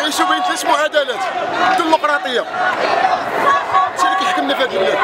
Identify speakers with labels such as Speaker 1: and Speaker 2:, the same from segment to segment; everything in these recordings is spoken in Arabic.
Speaker 1: نعيشوا بين ثلاث معادلات الديمقراطيه. هادشي اللي كيحكمنا في هذه البلاد.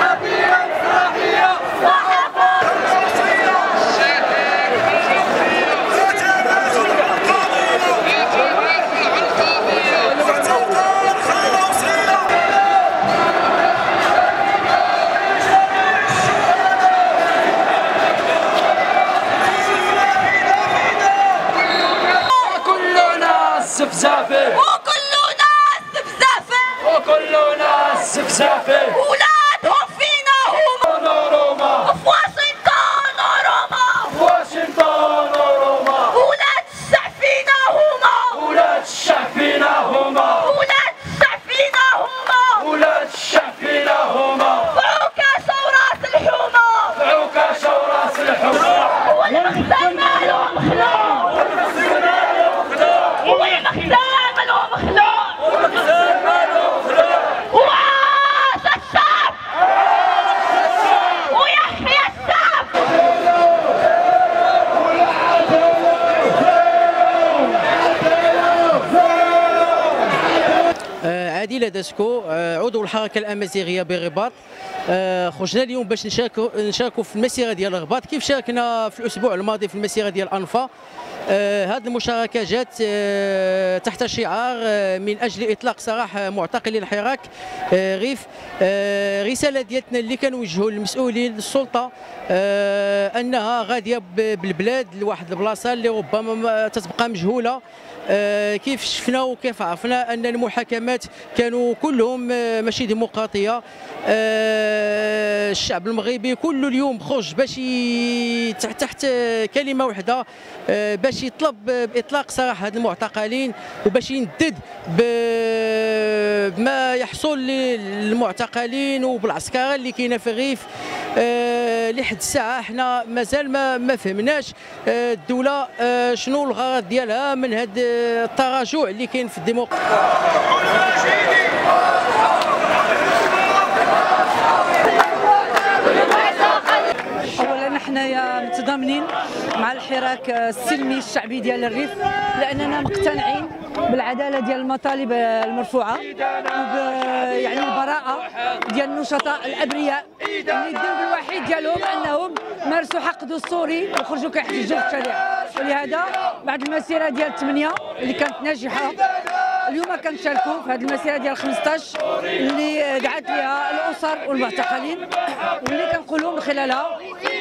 Speaker 2: زفزافه
Speaker 3: وكلنا زفزافه
Speaker 2: وكلنا زفزافه
Speaker 3: ولادهم فينا هما
Speaker 2: روما
Speaker 3: في واشنطن وروما
Speaker 2: في واشنطن وروما
Speaker 3: ولاد الشعب فينا هما
Speaker 2: ولاد الشعب فينا هما
Speaker 3: ولاد الشعب فينا هما
Speaker 2: ولاد الشعب فينا هما
Speaker 3: فعوكاش وراس الحومه
Speaker 2: فعوكاش وراس الحومه
Speaker 3: والمختال مالو مخلوق والمختال مالو مخلوق وعاش الشعب ويحيى الشعب.
Speaker 4: عادل داسكو عضو الحركه الامازيغيه بالرباط. خرجنا اليوم باش نشاركوا في المسيره ديال الرباط كيف شاركنا في الاسبوع الماضي في المسيره ديال انفا. هذه المشاركه جات تحت شعار من اجل اطلاق سراح معتقلي الحراك ريف. رساله ديالتنا اللي كنوجهوا للمسؤولين السلطه انها غاديه بالبلاد لواحد البلاصه اللي ربما تتبقى مجهوله. كيف شفنا وكيف عرفنا ان المحاكمات كانوا كلهم ماشي ديمقراطيه. الشعب المغربي كل اليوم خرج باش تحت كلمه واحده باش يطلب باطلاق سراح هاد المعتقلين وباش يندد بما يحصل للمعتقلين وبالعسكره اللي كاينه في الريف. لحد الساعه احنا مازال ما فهمناش الدوله شنو الغرض ديالها من هذا التراجع اللي كاين في الديمقراطيه.
Speaker 5: اولا حنايا متضامنين مع الحراك السلمي الشعبي ديال الريف لاننا مقتنعين بالعداله ديال المطالب المرفوعه يعني البراءه ديال النشطاء الابرياء اللي الذنب الوحيد ديالهم انهم مارسوا حق دستوري وخرجوا كيحتجوا في الشارع. ولهذا بعد المسيره ديال 8 اللي كانت ناجحه اليوم كنشاركوا في هذه المسيره ديال 15 اللي دعت لها الاسر والمعتقلين واللي كنقولوا من خلالها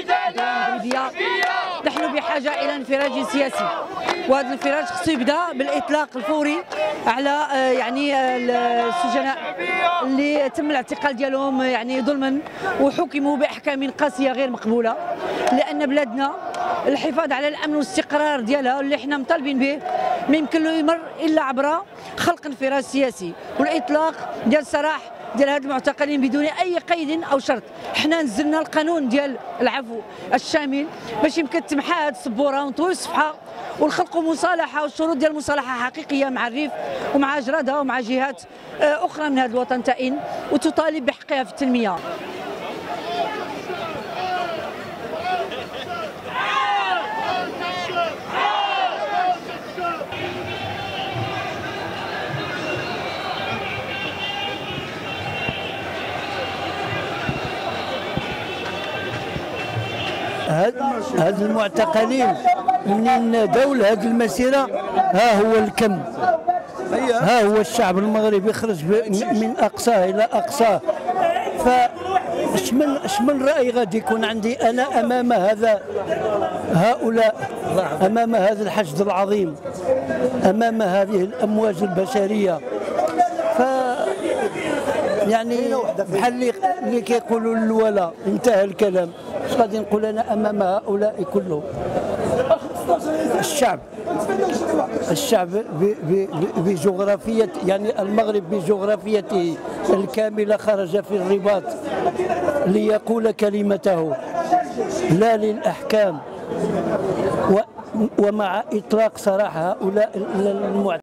Speaker 5: نحن بحاجه الى انفراج سياسي وهذا الانفراج خصو يبدا بالاطلاق الفوري على يعني السجناء اللي تم الاعتقال ديالهم يعني ظلما وحكموا باحكام قاسيه غير مقبوله لان بلادنا الحفاظ على الامن والاستقرار ديالها اللي حنا مطالبين به ما يمكن له يمر الا عبر خلق انفراج سياسي والاطلاق ديال سراح ديال هاد المعتقلين بدون اي قيد او شرط. حنا نزلنا القانون ديال العفو الشامل باش يمكن تمحى هاد السبوره ونطوي الصفحه ونخلقوا مصالحه والشروط ديال المصالحه حقيقيه مع الريف ومع جرادها ومع جهات اخرى من هذا الوطن تائن وتطالب بحقها في التنميه.
Speaker 6: هاد المعتقلين منين داو لهاد المسيره ها هو الكم، ها هو الشعب المغربي خرج من اقصاه الى اقصاه. اش من راي غادي يكون عندي انا امام هؤلاء، امام هذا الحشد العظيم، امام هذه الامواج البشريه. يعني بحال اللي كيقولوا للولا انتهى الكلام. اش غادي نقول انا امام هؤلاء كلهم؟ الشعب بجغرافيه يعني المغرب بجغرافيته الكامله خرج في الرباط ليقول كلمته لا للاحكام ومع اطلاق سراح هؤلاء المعتقلين.